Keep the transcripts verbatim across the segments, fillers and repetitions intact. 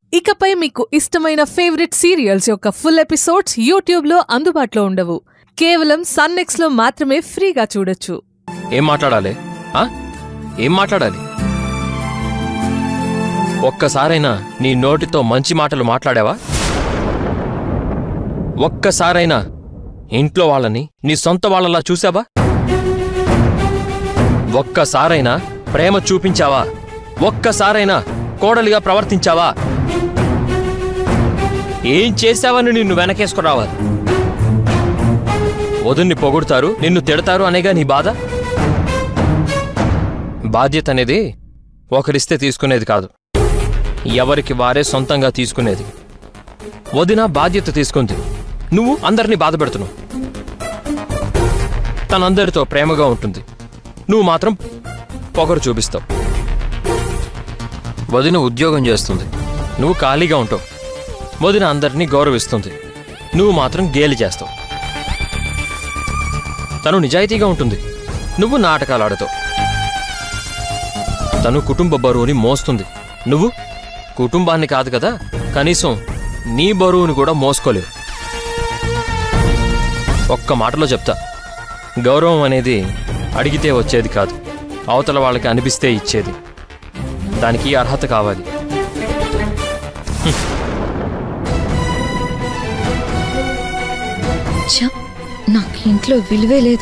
ఇకపై మీకు ఇష్టమైన ఫేవరెట్ సీరియల్స్ యొక్క ఫుల్ ఎపిసోడ్స్ యూట్యూబ్లో అందుబాటులో ఉండవు. కేవలం సన్నెక్స్లో మాత్రమే ఫ్రీగా చూడొచ్చు. ఏం మాట్లాడాలి? ఏం మాట్లాడాలి? ఒక్కసారైనా నీ నోటితో మంచి మాటలు మాట్లాడావా? ఒక్కసారైనా ఇంట్లో వాళ్ళని నీ సొంత వాళ్ళలా చూసావా? ఒక్కసారైనా ప్రేమ చూపించావా? ఒక్కసారైనా కోడలిగా ప్రవర్తించావా? ఏం చేశావని నిన్ను వెనకేసుకురావాలి? వదున్ని పొగుడుతారు, నిన్ను తిడతారు అనేగా నీ బాధ? బాధ్యత అనేది ఒకరిస్తే తీసుకునేది కాదు, ఎవరికి వారే సొంతంగా తీసుకునేది. వదిన బాధ్యత తీసుకుంది, నువ్వు అందరినీ బాధ పెడుతున్నావు. తనందరితో ప్రేమగా ఉంటుంది, నువ్వు మాత్రం పొగరు చూపిస్తావు. వదిన ఉద్యోగం చేస్తుంది, నువ్వు ఖాళీగా ఉంటావు. వదిన అందరినీ గౌరవిస్తుంది, నువ్వు మాత్రం గేలి చేస్తావు. తను నిజాయితీగా ఉంటుంది, నువ్వు నాటకాలు ఆడుతావు. తను కుటుంబ బరువుని మోస్తుంది, నువ్వు కుటుంబాన్ని కాదు కదా, కనీసం నీ బరువుని కూడా మోసుకోలేవు. ఒక్క మాటలో చెప్తా, గౌరవం అనేది అడిగితే వచ్చేది కాదు, అవతల వాళ్ళకి అనిపిస్తే ఇచ్చేది. దానికి అర్హత కావాలి. నాకు ఇంట్లో విలువే లేదు.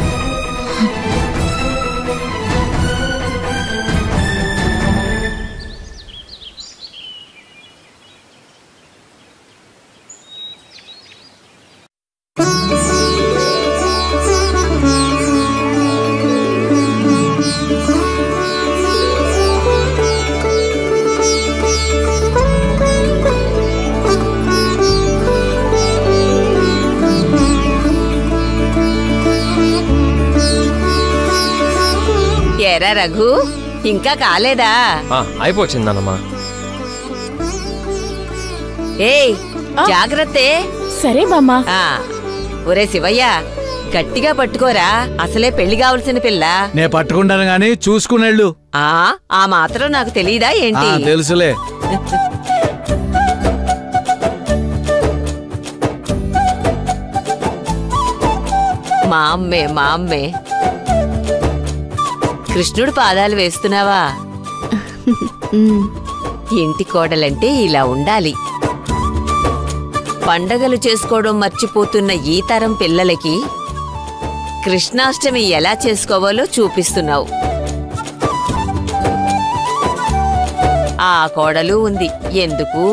ఏరా రఘు, ఇంకా కాలేదా? అయిపోయిందన్నమ్మా. ఏయ్ జాగ్రత్తే. సరే బామ్మా. ఒరే శివయ్య, గట్టిగా పట్టుకోరా, అసలే పెళ్లి కావలసిన పిల్ల. నే పట్టుకుంటాను గాని చూసుకునేళ్ళు. ఆ ఆ మాత్రం నాకు తెలీదా ఏంటి? తెలుసులే. మా అమ్మే మా అమ్మే. కృష్ణుడు పాదాలు వేస్తున్నావా? ఇంటి కోడలంటే ఇలా ఉండాలి. పండగలు చేసుకోవడం మర్చిపోతున్న ఈ తరం పిల్లలకి కృష్ణాష్టమి ఎలా చేసుకోవాలో చూపిస్తున్నావు. ఆ కోడలు ఉంది, ఎందుకు?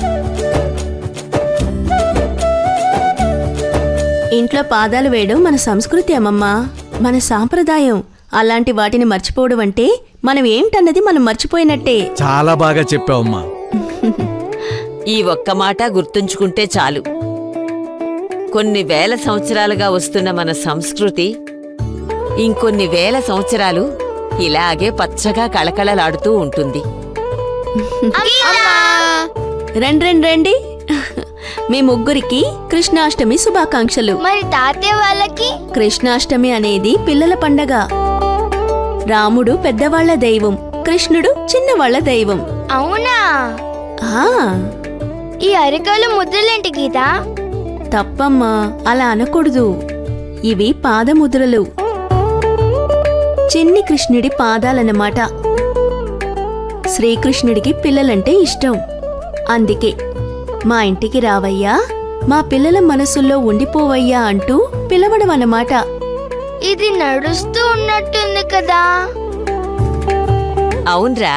ఇంట్లో పాదాలు వేయడం మన సంస్కృతి అమ్మమ్మా, మన సాంప్రదాయం. అలాంటి వాటిని మర్చిపోవడం అంటే మనం ఏంటన్నది మనం మర్చిపోయినట్టే. చాలా బాగా చెప్పావమ్మా. ఈ ఒక్క మాట గుర్తుంచుకుంటే చాలు. కొన్ని వేల సంవత్సరాలుగా వస్తున్న మన సంస్కృతి ఇంకొన్ని వేల సంవత్సరాలు ఇలాగే పచ్చగా కళకళలాడుతూ ఉంటుంది. రండి రండి రండి, మీ ముగ్గురికి కృష్ణాష్టమి శుభాకాంక్షలు. మరి తాతయ్య వాళ్ళకి? కృష్ణాష్టమి అనేది పిల్లల పండగ. రాముడు పెద్దవాళ్ల దైవం, కృష్ణుడు చిన్నవాళ్ల దైవం. అవునా? ఈ అరికాలు ముద్రలేంటి గీత? తప్పమ్మా, అలా అనకూడదు. ఇవి పాదముద్రలు, చిన్ని కృష్ణుడి పాదాలన్నమాట. శ్రీకృష్ణుడికి పిల్లలంటే ఇష్టం, అందుకే మా ఇంటికి రావయ్యా, మా పిల్లల మనసుల్లో ఉండిపోవయ్యా అంటూ పిలవడం అన్నమాట. ఇది నడుస్తూ ఉన్నట్టుంది కదా? అవునరా,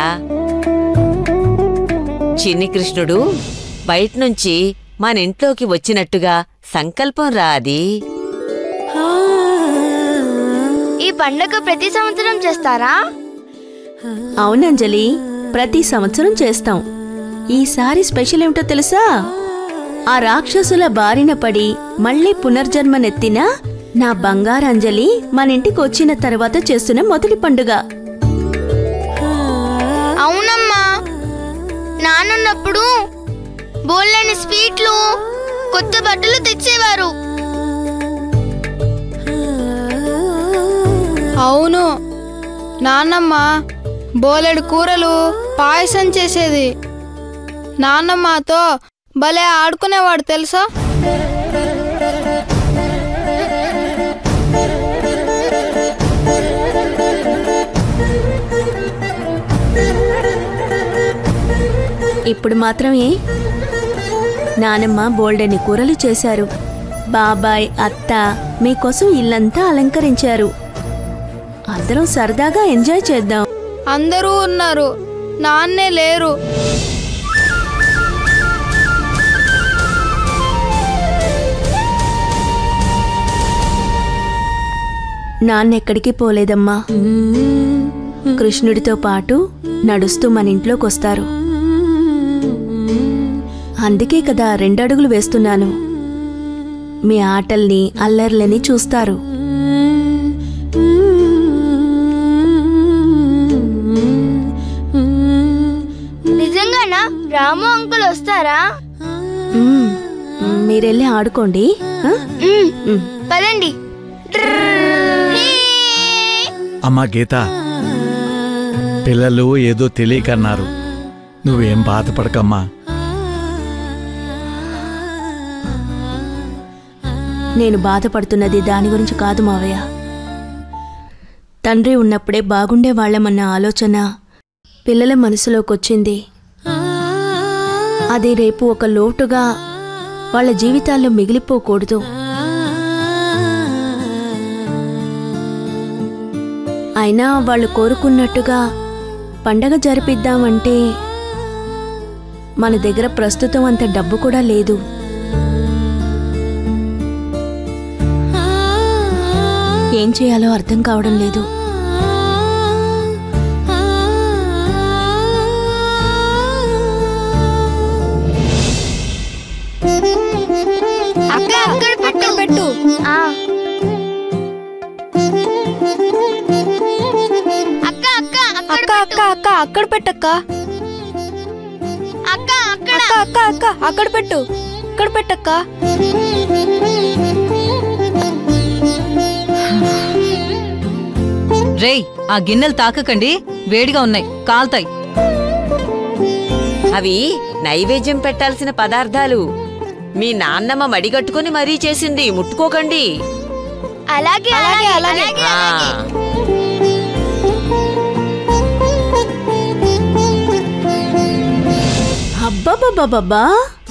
చిన్ని కృష్ణుడు బయట నుంచి మన ఇంట్లోకి వచ్చినట్టుగా సంకల్పం రా అది. ఈ పండగ ప్రతి సంవత్సరం చేస్తారా? అవునంజలి, ప్రతి సంవత్సరం చేస్తాం. ఈసారి స్పెషల్ ఏమిటో తెలుసా? ఆ రాక్షసుల బారిన పడి మళ్లీ పునర్జన్మనెత్తిన నా బంగారంజలి మన ఇంటికి వచ్చిన తర్వాత చేస్తున్న మొదటి పండుగ. అవునమ్మా, నానున్నప్పుడు బోల్లేని స్వీట్లు, కొత్త బట్టలు తెచ్చేవారు. అవును, నాన్నమ్మ బోలెడు కూరలు, పాయసం చేసేది. నాన్నమ్మతో భలే ఆడుకునేవాడు తెలుసా. ఇప్పుడు మాత్రం ఏ నానమ్మ బోల్డెని కూరలు చేశారు. బాబాయ్ అత్త మీకోసం ఇల్లంతా అలంకరించారు. అందరం సరదాగా ఎంజాయ్ చేద్దాం. అందరూ ఉన్నారు, నాన్నే లేరు. నాన్నెక్కడికి పోలేదమ్మా. కృష్ణుడితో పాటు నడుస్తూ మన ఇంట్లోకొస్తారు. అందుకే కదా రెండడుగులు వేస్తున్నాను. మీ ఆటల్ని అల్లర్లని చూస్తారు. నిజంగానా? రాము అంకుల్ వస్తారా? మీరెళ్ళి ఆడుకోండి. పదండి. అమ్మా గీత, పిల్లలు ఏదో తెలియకన్నారు. నువ్వేం బాధపడకమ్మా. నేను బాధపడుతున్నది దాని గురించి కాదు మావయ్య. తండ్రి ఉన్నప్పుడే బాగుండేవాళ్లమన్న ఆలోచన పిల్లల మనసులోకొచ్చింది. అది రేపు ఒక లోటుగా వాళ్ళ జీవితాల్లో మిగిలిపోకూడదు. అయినా వాళ్ళు కోరుకున్నట్టుగా పండగ జరిపిద్దామంటే మన దగ్గర ప్రస్తుతం అంత డబ్బు కూడా లేదు. ఏం చేయాలో అర్థం కావడం లేదు. అక్క అక్కడ పెట్టు పెట్టు అక్క అక్క అక్క అక్క అక్క అక్కడ పెట్టక్క. అక్క అక్కడ అక్క అక్క అక్కడ పెట్టు, ఇక్కడ పెట్టక్క. రేయ్, ఆ గిన్నెలు తాకకండి, వేడిగా ఉన్నాయి, కాల్తాయి. అవి నైవేద్యం పెట్టాల్సిన పదార్థాలు. మీ నాన్నమ్మ మడిగట్టుకుని మరీ చేసింది, ముట్టుకోకండి. అలాగే అలాగే అలాగే. అబ్బబ్బబ్బబ్బా,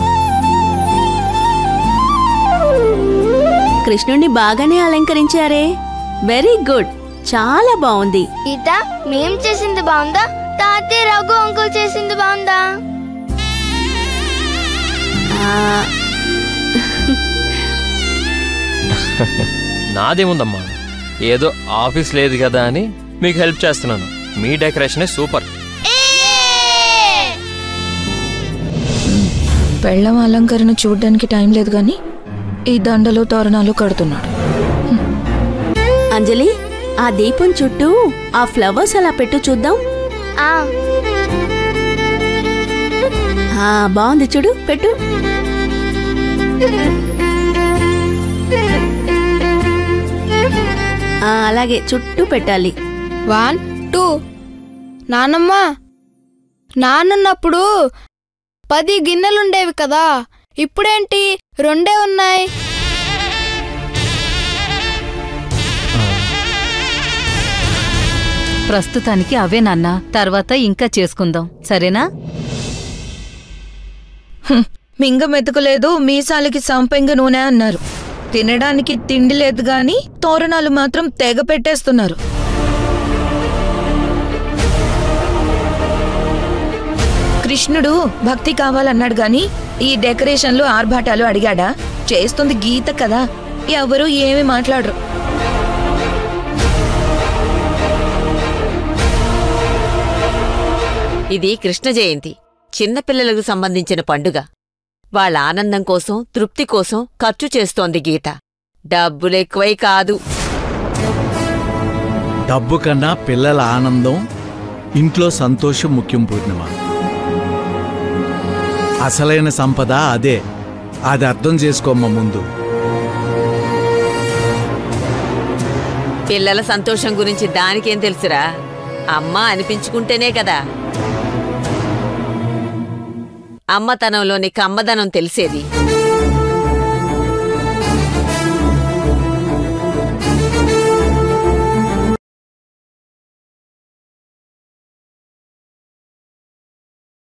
కృష్ణుణ్ణి బాగానే అలంకరించారే. వెరీ గుడ్, చాలా బాగుంది. గీత, మేం చేసింది బాగుందా, తాతయ్య రఘు అంకుల్ చేసింది బాగుందా? నాదేముందమ్మా, ఏదో ఆఫీస్ లేదు కదా అని మీకు హెల్ప్ చేస్తున్నాను. మీ డెకరేషనే సూపర్. పెళ్ళం అలంకరణ చూడ్డానికి టైం లేదు గాని ఈ దండలు తోరణాలు కడుతున్నాడు. అంజలి, ఆ దీపం చుట్టూ ఆ ఫ్లవర్స్ అలా పెట్టు చూద్దాం. బాగుంది చూడు, పెట్టు. అలాగే చుట్టూ పెట్టాలి. One two. నానమ్మ, నాన్నన్నప్పుడు పది గిన్నెలుండేవి కదా, ఇప్పుడేంటి రెండే ఉన్నాయి? ప్రస్తుతానికి అవే నాన్న, తర్వాత ఇంకా చేసుకుందాం, సరేనా? మింగ మెతుకులేదు, మీసాలకి సంపెంగ నూనె అన్నారు. తినడానికి తిండి లేదు గాని తోరణాలు మాత్రం తెగ పెట్టేస్తున్నారు. కృష్ణుడు భక్తి కావాలన్నాడు గాని ఈ డెకరేషన్లు ఆర్భాటాలు అడిగాడా? చేస్తుంది గీత కదా, ఎవరు ఏమి మాట్లాడరు. ఇది కృష్ణ జయంతి, చిన్నపిల్లలకు సంబంధించిన పండుగ. వాళ్ళ ఆనందం కోసం, తృప్తి కోసం ఖర్చు చేస్తోంది గీత. డబ్బులెక్కువై కాదు. డబ్బు కన్నా పిల్లల ఆనందం, ఇంట్లో సంతోషం ముఖ్యం పూర్ణిమ. అసలైన సంపద అదే. అది అర్థం చేసుకోమ్మ ముందు. పిల్లల సంతోషం గురించి దానికేం తెలుసురా? అమ్మ అనిపించుకుంటేనే కదా. అమ్మతనంలోని కమ్మదనం తెలిసేది.